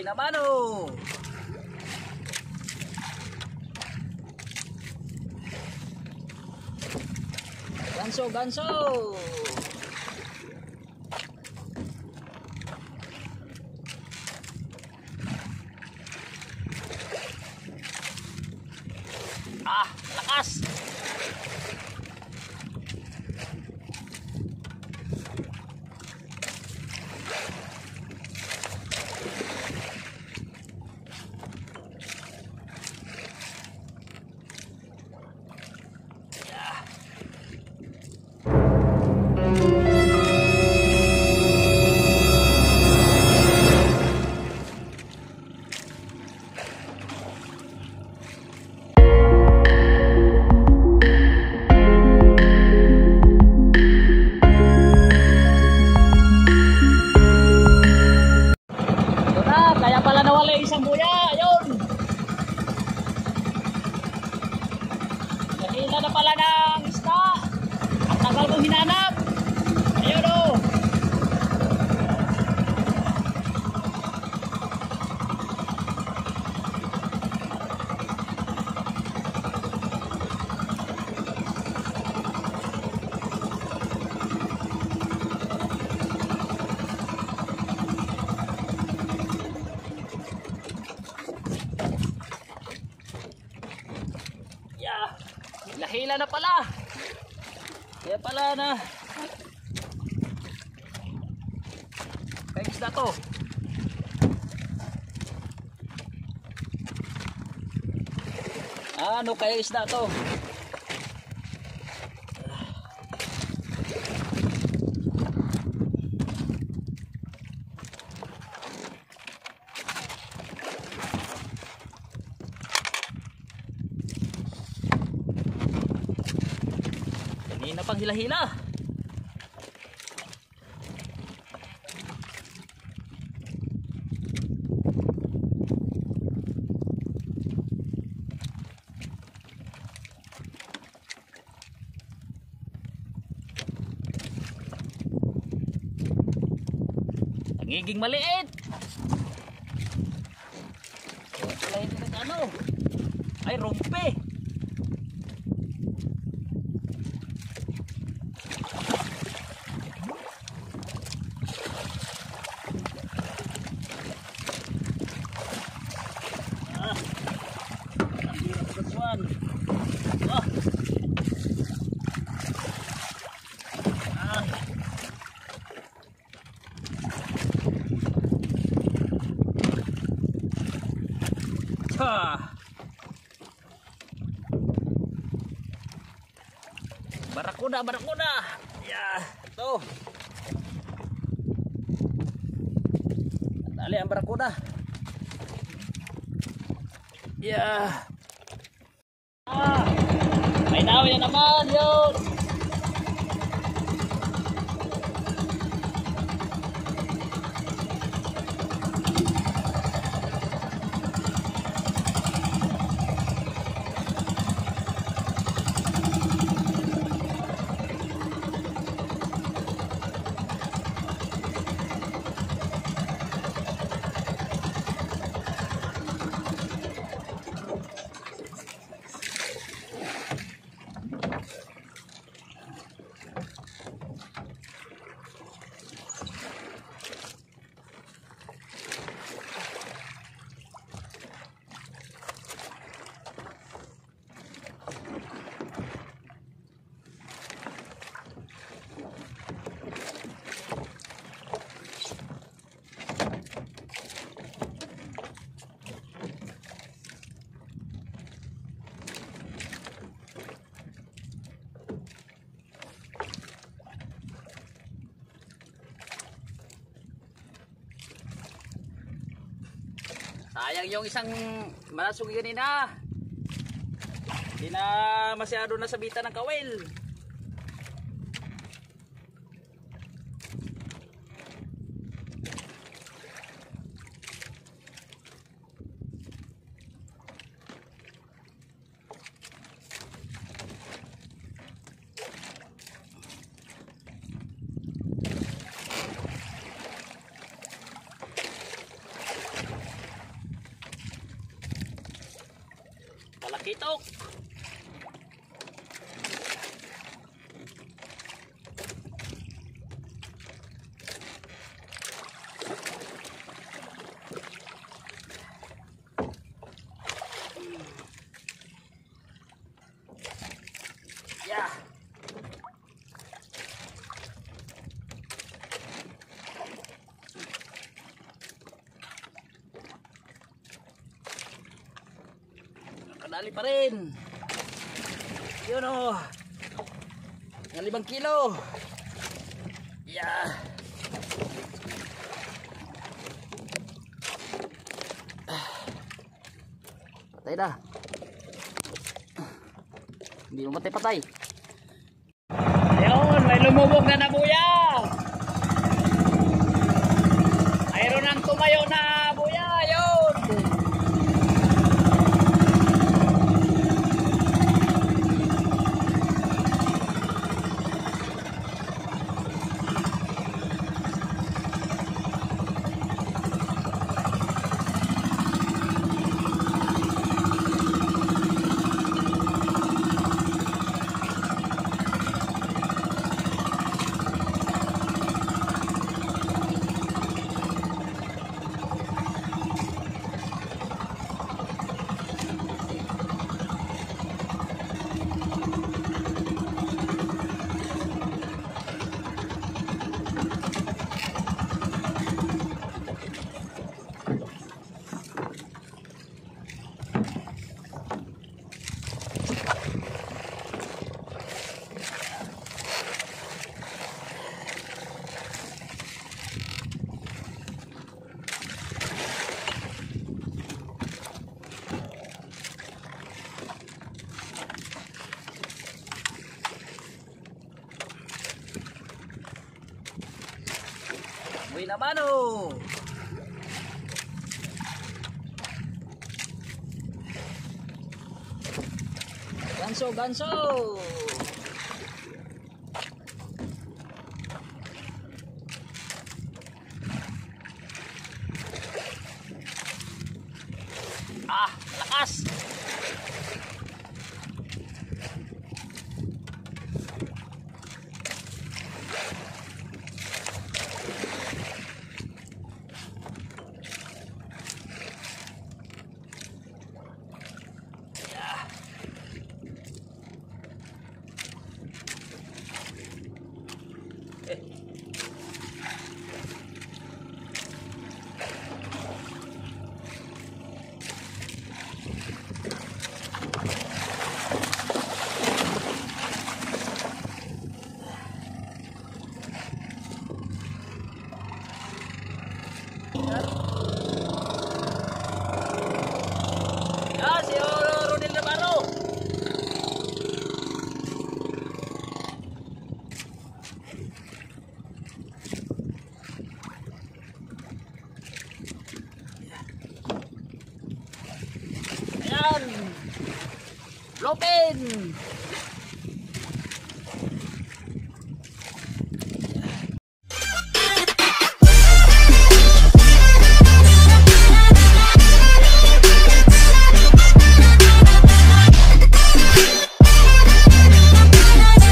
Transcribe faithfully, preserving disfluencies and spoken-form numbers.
na mano. Ganso, ganso. Ah, lakas. Isang buya, ayun. Nakila na pala ng isda. Ang tagal kong hinanap. Ayun o. Hila na pala. Kaya pala na kaya isda to. Ano kaya isda to? Kanina pang hila-hila. Nagiging maliit. Wala hindi nag-ano. Ay, rumpe. Barakuda, barakuda. Ya, ito. Dali ang barakuda. Ya. Ah, may dawi na naman yun. Sayang yung isang malasog kanina. Hindi na masyado nasabitan ng kawil. Lakitok. Ya. Nakadali pa rin. Yun o. Ng limang kilo. Ya. Patay na. Hindi mo patay-patay. Ayun, may lumubog na na buya. Mayroon ang tumayo na buya. Ayun. Uy naman o. Ganso, ganso. Ah, lakas. Ya, si Rodel Navarro. Ayan. Lopin.